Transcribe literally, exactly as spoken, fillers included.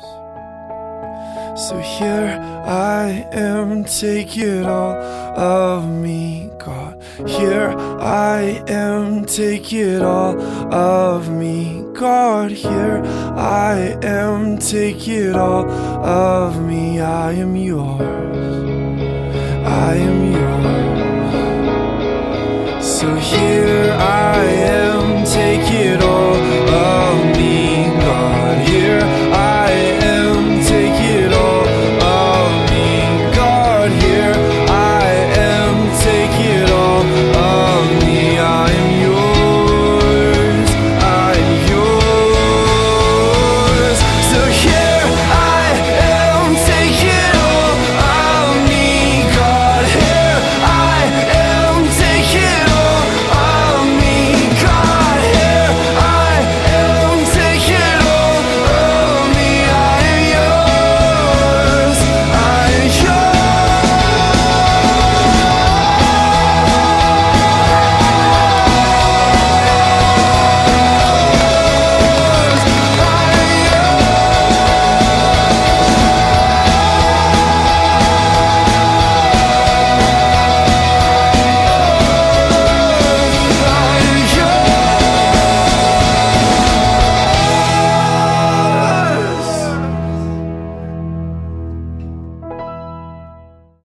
So here I am, take it all of me, God. Here I am, take it all of me, God. Here I am, take it all of me. I am yours, I am yours. So here I am, take it all